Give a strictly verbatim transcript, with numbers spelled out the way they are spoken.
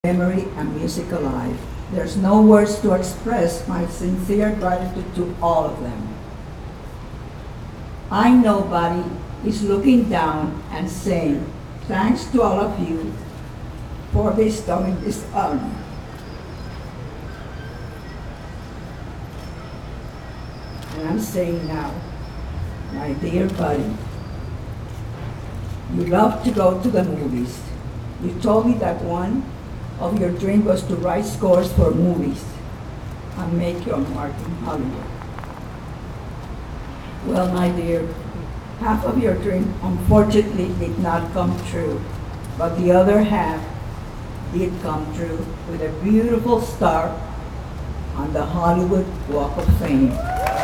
memory and music alive. There's no words to express my sincere gratitude to all of them. I know Buddy is looking down and saying, thanks to all of you for bestowing this honor. And I'm saying now, my dear Buddy, you love to go to the movies. You told me that one of your dreams was to write scores for movies and make your mark in Hollywood. Well, my dear, half of your dream unfortunately did not come true, but the other half did come true with a beautiful star on the Hollywood Walk of Fame.